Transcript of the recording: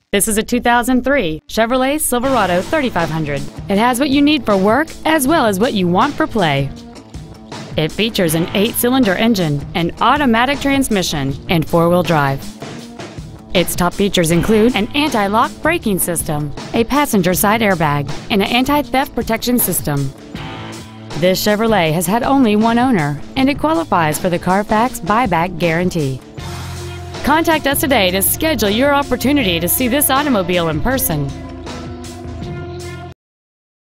This is a 2003 Chevrolet Silverado 3500. It has what you need for work as well as what you want for play. It features an 8-cylinder engine, an automatic transmission, and 4-wheel drive. Its top features include an anti-lock braking system, a passenger side airbag, and an anti-theft protection system. This Chevrolet has had only one owner, and it qualifies for the Carfax buyback guarantee. Contact us today to schedule your opportunity to see this automobile in person.